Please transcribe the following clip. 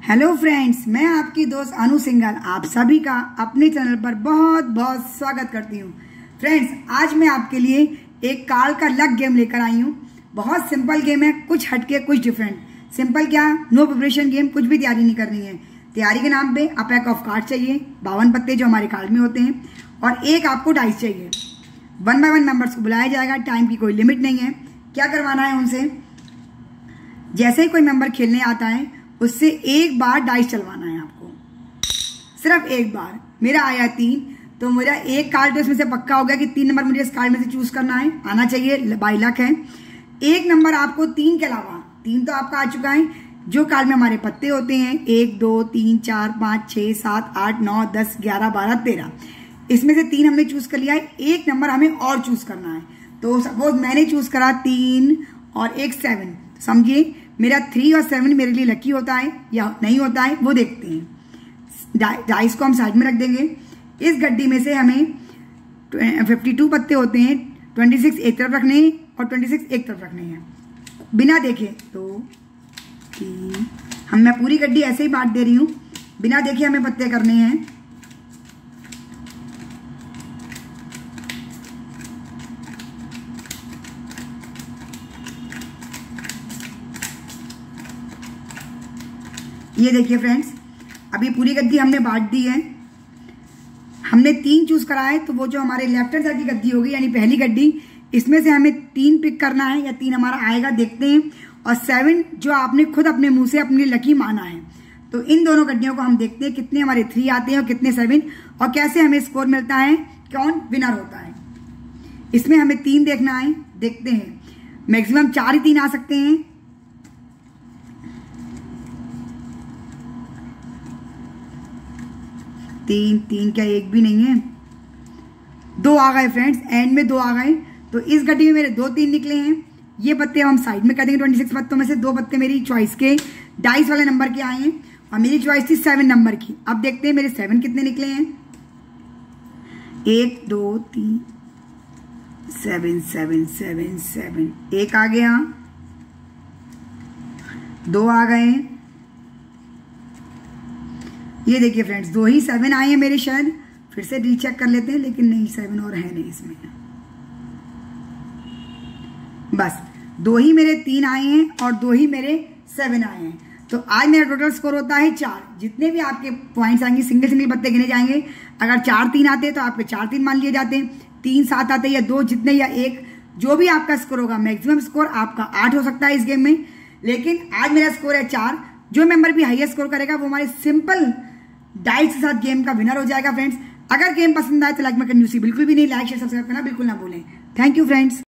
Hello friends, मैं आपकी दोस्त अनु सिंघल आप सभी का अपने चैनल पर बहुत बहुत स्वागत करती हूँ। फ्रेंड्स, आज मैं आपके लिए एक कार्ड का लक गेम लेकर आई हूँ। बहुत सिंपल गेम है, कुछ हटके कुछ डिफरेंट। सिंपल क्या, नो प्रिपरेशन गेम, कुछ भी तैयारी नहीं करनी है। तैयारी के नाम पे अ पैक ऑफ कार्ड चाहिए, 52 पत्ते जो हमारे कार्ड में होते हैं, और एक आपको डाइस चाहिए। 1 बाय 1 मेंबर्स को बुलाया जाएगा, टाइम की कोई लिमिट नहीं है। क्या करवाना है उनसे, जैसे ही कोई मेंबर खेलने आता है उससे एक बार डाइस चलवाना है आपको, सिर्फ एक बार। मेरा आया 3, तो मेरा एक कार्ड इसमें से पक्का हो गया कि 3 नंबर मुझे इस कार्ड में से चूज करना है, आना चाहिए, बाय लक है। एक नंबर आपको 3 के अलावा, 3 तो आपका आ चुका है, जो कार्ड में हमारे पत्ते होते हैं 1 2 3 4 5 6 7 8 9 10 11 12 13, इसमें से 3 हमने चूज कर लिया है। एक नंबर हमें और चूज करना है। तो सपोज मैंने चूज करा 3 और एक 7, समझिए मेरा 3 और 7 मेरे लिए लकी होता है या नहीं होता है, वो देखते हैं। डाइस को हम साइड में रख देंगे। इस गड्डी में से हमें 52 पत्ते होते हैं, 26 एक तरफ रखने हैं और 26 एक तरफ रखने हैं, बिना देखे। 2 3, मैं पूरी गड्डी ऐसे ही बांट दे रही हूं, बिना देखे हमें पत्ते करने हैं। ये देखिए फ्रेंड्स, अभी पूरी गद्दी हमने बांट दी है। हमने 3 चूज करा है, तो वो जो हमारे लेफ्ट हैंड साइड की गद्दी होगी यानी पहली गड्डी, इसमें से हमें 3 पिक करना है या 3 हमारा आएगा, देखते हैं। और 7 जो आपने खुद अपने मुंह से अपने लकी माना है। तो इन दोनों गड्डियों को हम देखते हैं कितने हमारे 3 आते हैं और कितने 7, और कैसे हमें स्कोर मिलता है, कौन विनर होता है। इसमें हमें 3 देखना है, देखते हैं। मैक्सिमम 4 ही 3 आ सकते हैं। तीन क्या, एक भी नहीं है, 2 आ गए फ्रेंड्स, एंड में 2 आ गए। तो इस गड्डी में मेरे 2 3 निकले हैं। ये पत्ते हम साइड में कर देंगे। 26 पत्तों में से 2 पत्ते मेरी चॉइस के डाइस वाले नंबर के आए हैं, और मेरी चॉइस थी 7 नंबर की। अब देखते हैं मेरे 7 कितने निकले हैं। 1 2 3 7 7 7 7, एक आ गया, 2 आ गए। ये देखिए फ्रेंड्स, 2 ही 7 आए हैं मेरे, शायद फिर से रीचेक कर लेते हैं, लेकिन नहीं, 7 और है नहीं इसमें। बस 2 ही मेरे 3 आए हैं और 2 ही मेरे 7 आए हैं। तो आज मेरा टोटल स्कोर होता है 4। जितने भी आपके पॉइंट्स आएंगे, सिंगल सिंगल पत्ते गिने जाएंगे। अगर 4 3 आते हैं तो आपके 4 3 मान लिए जाते हैं। 3 7 आते हैं या 2, जितने या 1, जो भी आपका स्कोर होगा। मैक्सिमम स्कोर आपका 8 हो सकता है इस गेम में, लेकिन आज मेरा स्कोर है 4। जो मेंबर भी हाईएस्ट स्कोर करेगा वो हमारे सिंपल डाइस के साथ गेम का विनर हो जाएगा। फ्रेंड्स, अगर गेम पसंद आए तो लाइक में कंजूसी बिल्कुल भी नहीं, लाइक शेयर सब्सक्राइब करना बिल्कुल ना भूलें। Thank you friends.